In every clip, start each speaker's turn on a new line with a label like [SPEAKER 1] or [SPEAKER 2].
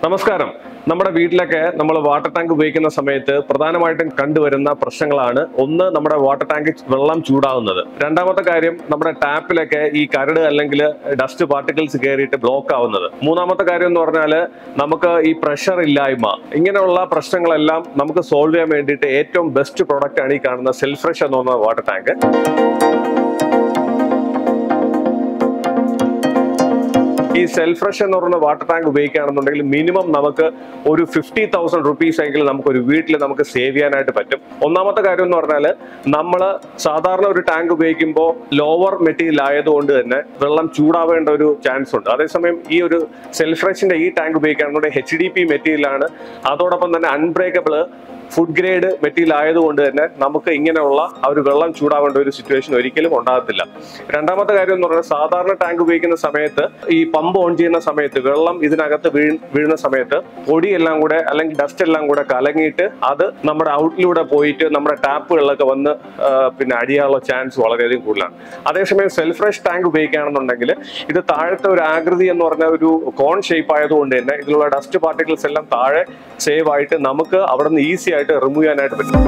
[SPEAKER 1] നമസ്കാരം. നമ്മുടെ വീട്ടിലൊക്കെ നമ്മൾ വാട്ടർ ടാങ്ക് ഉപയോഗിക്കുന്ന സമയത്ത് പ്രധാനമായിട്ടും കണ്ടുവരുന്ന പ്രശ്നങ്ങളാണ്. ഒന്ന്, നമ്മുടെ വാട്ടർ ടാങ്ക് വെള്ളം ചൂടാവുന്നത്. രണ്ടാമത്തെ കാര്യം, നമ്മുടെ ടാപ്പിലൊക്കെ ഈ കരട് അല്ലെങ്കിൽ ഡസ്റ്റ് പാർട്ടിക്കിൾസ് കയറിയിട്ട് ബ്ലോക്ക് ആവുന്നത്. മൂന്നാമത്തെ കാര്യം എന്ന് പറഞ്ഞാൽ നമുക്ക് ഈ പ്രഷർ ഇല്ലായ്മ. ഇങ്ങനെയുള്ള പ്രശ്നങ്ങളെല്ലാം നമുക്ക് സോൾവ് ചെയ്യാൻ വേണ്ടിയിട്ട് ഏറ്റവും ബെസ്റ്റ് പ്രോഡക്റ്റ് ആണ് ഈ കാണുന്ന സെൽഫ്രഷ് എന്ന് പറഞ്ഞ വാട്ടർ ടാങ്ക്. ഈ സെൽഫ്രഷ് എന്ന് പറയുന്ന വാട്ടർ ടാങ്ക് ഉപയോഗിക്കുകയാണെന്നുണ്ടെങ്കിൽ മിനിമം നമുക്ക് ഒരു 50,000 റുപ്പീസ് എങ്കിലും നമുക്ക് ഒരു വീട്ടിൽ നമുക്ക് സേവ് ചെയ്യാനായിട്ട് പറ്റും. ഒന്നാമത്തെ കാര്യം എന്ന് പറഞ്ഞാൽ നമ്മൾ സാധാരണ ഒരു ടാങ്ക് ഉപയോഗിക്കുമ്പോൾ ലോവർ മെറ്റീരിയൽ ആയതുകൊണ്ട് തന്നെ വെള്ളം ചൂടാവേണ്ട ഒരു ചാൻസ് ഉണ്ട്. അതേസമയം ഈ ഒരു സെൽഫ്രഷിന്റെ ഈ ടാങ്ക് ഉപയോഗിക്കുകയാണെന്നുണ്ടെങ്കിൽ HDP മെറ്റീരിയലാണ്. അതോടൊപ്പം തന്നെ അൺബ്രേക്കബിൾ ഫുഡ് ഗ്രേഡ് മെറ്റീരിയൽ ആയതുകൊണ്ട് തന്നെ നമുക്ക് ഇങ്ങനെയുള്ള ആ ഒരു വെള്ളം ചൂടാവേണ്ട ഒരു സിറ്റുവേഷൻ ഒരിക്കലും ഉണ്ടാകത്തില്ല. രണ്ടാമത്തെ കാര്യം എന്ന് പറഞ്ഞാൽ സാധാരണ ടാങ്ക് ഉപയോഗിക്കുന്ന സമയത്ത് ഈ പമ്പ് ഓൺ ചെയ്യുന്ന സമയത്ത് വെള്ളം ഇതിനകത്ത് വീഴുന്ന സമയത്ത് പൊടിയെല്ലാം കൂടെ അല്ലെങ്കിൽ ഡസ്റ്റ് എല്ലാം കൂടെ കലങ്ങിയിട്ട് അത് നമ്മുടെ ഔട്ടിലൂടെ പോയിട്ട് നമ്മുടെ ടാപ്പുകളിലൊക്കെ വന്ന് പിന്നെ അടിയാനുള്ള ചാൻസ് വളരെയധികം കൂടുതലാണ്. അതേസമയം സെൽഫ്രഷ് ടാങ്ക് ഉപയോഗിക്കുകയാണെന്നുണ്ടെങ്കിൽ ഇത് താഴത്തെ ഒരു ആകൃതി എന്ന് പറഞ്ഞ ഒരു കോൺ ഷേപ്പ് ആയതുകൊണ്ട് തന്നെ ഇതിലുള്ള ഡസ്റ്റ് പാർട്ടിക്കിൾസ് എല്ലാം താഴെ സേവ് ആയിട്ട് നമുക്ക് അവിടെ നിന്ന് ഈസി ആയിട്ട് റിമൂവ് ചെയ്യാനായിട്ട് പറ്റും.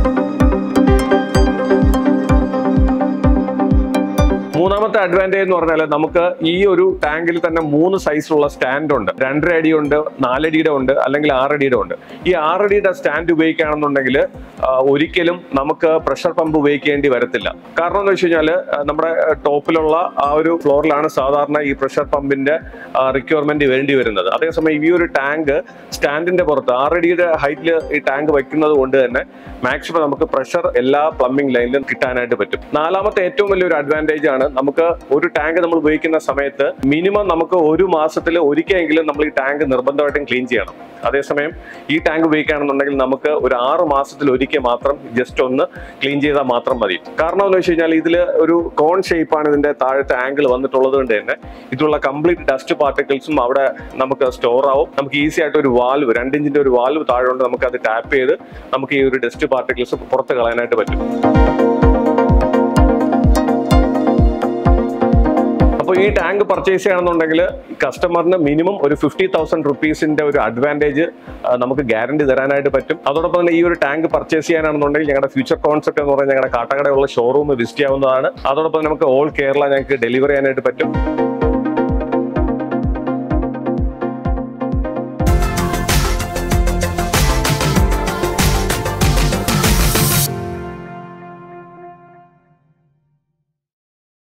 [SPEAKER 1] മൂന്നാമത്തെ അഡ്വാൻറ്റേജ് എന്ന് പറഞ്ഞാൽ നമുക്ക് ഈ ഒരു ടാങ്കിൽ തന്നെ 3 സൈസിലുള്ള സ്റ്റാൻഡ് ഉണ്ട്. 2.5 അടി ഉണ്ട്, 4 അടിയുടെ ഉണ്ട്, അല്ലെങ്കിൽ 6 അടിയുടെ ഉണ്ട്. ഈ 6 അടിയുടെ സ്റ്റാൻഡ് ഉപയോഗിക്കുകയാണെന്നുണ്ടെങ്കിൽ ഒരിക്കലും നമുക്ക് പ്രഷർ പമ്പ് ഉപയോഗിക്കേണ്ടി വരത്തില്ല. കാരണം എന്ന് വെച്ച് കഴിഞ്ഞാൽ നമ്മുടെ ടോപ്പിലുള്ള ആ ഒരു ഫ്ലോറിലാണ് സാധാരണ ഈ പ്രഷർ പമ്പിന്റെ റിക്വയർമെന്റ് വേണ്ടി വരുന്നത്. അതേസമയം ഈ ഒരു ടാങ്ക് സ്റ്റാൻഡിന്റെ പുറത്ത് 6 അടിയുടെ ഹൈറ്റിൽ ഈ ടാങ്ക് വയ്ക്കുന്നത് കൊണ്ട് തന്നെ മാക്സിമം നമുക്ക് പ്രഷർ എല്ലാ പ്ലംബിംഗ് ലൈനിലും കിട്ടാനായിട്ട് പറ്റും. നാലാമത്തെ ഏറ്റവും വലിയൊരു അഡ്വാൻറ്റേജ് ആണ്, നമുക്ക് ഒരു ടാങ്ക് നമ്മൾ ഉപയോഗിക്കുന്ന സമയത്ത് മിനിമം നമുക്ക് ഒരു മാസത്തിൽ ഒരിക്കലെങ്കിലും നമ്മൾ ഈ ടാങ്ക് നിർബന്ധമായിട്ടും ക്ലീൻ ചെയ്യണം. അതേസമയം ഈ ടാങ്ക് ഉപയോഗിക്കുകയാണെന്നുണ്ടെങ്കിൽ നമുക്ക് ഒരു 6 മാസത്തിൽ ഒരിക്കൽ മാത്രം ജസ്റ്റ് ഒന്ന് ക്ലീൻ ചെയ്താൽ മാത്രം മതി. കാരണം എന്ന് വെച്ച് കഴിഞ്ഞാൽ ഇതിൽ ഒരു കോൺ ഷേപ്പാണ് ഇതിന്റെ താഴത്തെ ആംഗിൾ വന്നിട്ടുള്ളത് കൊണ്ട് തന്നെ ഇതിലുള്ള കംപ്ലീറ്റ് ഡസ്റ്റ് പാർട്ടിക്കിൾസും അവിടെ നമുക്ക് സ്റ്റോർ ആവും. നമുക്ക് ഈസി ആയിട്ട് ഒരു വാൽവ് 2 ഇഞ്ചിന്റെ ഒരു വാൽവ് താഴെ കൊണ്ട് നമുക്ക് അത് ടാപ്പ് ചെയ്ത് നമുക്ക് ഈ ഒരു ഡസ്റ്റ് പാർട്ടിക്കിൾസ് പുറത്ത് കളയാനായിട്ട് പറ്റും. അപ്പോൾ ഈ ടാങ്ക് പർച്ചേസ് ചെയ്യണമെന്നുണ്ടെങ്കിൽ കസ്റ്റമറിന് മിനിമം ഒരു 50,000 റുപ്പീസിന്റെ ഒരു അഡ്വാൻറ്റേജ് നമുക്ക് ഗ്യാരണ്ടി തരാനായിട്ട് പറ്റും. അതോടൊപ്പം തന്നെ ഈ ഒരു ടാങ്ക് പർച്ചേസ് ചെയ്യാനാണെന്നുണ്ടെങ്കിൽ ഞങ്ങളുടെ ഫ്യൂച്ചർ കോൺസെപ്റ്റ് എന്ന് പറഞ്ഞാൽ ഞങ്ങളുടെ കാട്ടാക്കടയുള്ള ഷോറൂം വിസിറ്റ് ചെയ്യാവുന്നതാണ്. അതോടൊപ്പം നമുക്ക് ഓൾ കേരള ഞങ്ങൾക്ക് ഡെലിവറി ചെയ്യാനായിട്ട് പറ്റും.